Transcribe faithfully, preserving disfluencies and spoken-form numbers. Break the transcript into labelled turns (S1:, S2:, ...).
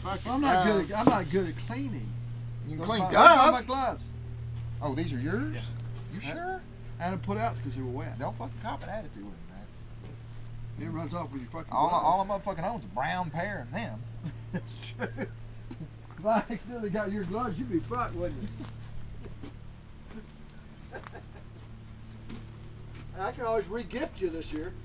S1: fucking
S2: I'm not
S1: gloves.
S2: good. At, I'm not good at cleaning.
S3: You can
S2: Those
S3: clean
S2: my,
S3: gloves.
S2: My gloves.
S3: Oh, these are yours?
S2: Yeah.
S3: You sure?
S2: I had them put out because they were wet.
S3: Don't fucking cop an attitude with them.
S2: It runs off with your fucking
S3: All,
S2: gloves.
S3: all a motherfucking owns a brown pair and them.
S2: That's true. If I accidentally got your gloves, you'd be fucked, wouldn't you? I can always re-gift you this year.